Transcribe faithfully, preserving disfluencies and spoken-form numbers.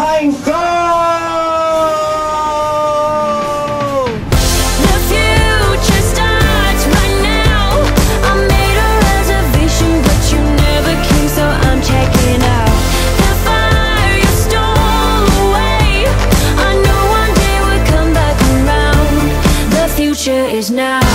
thành công. The future starts right now. I made a reservation, but you never came, so I'm checking out. The fire you stole away, I know one day we'll come back around. The future is now.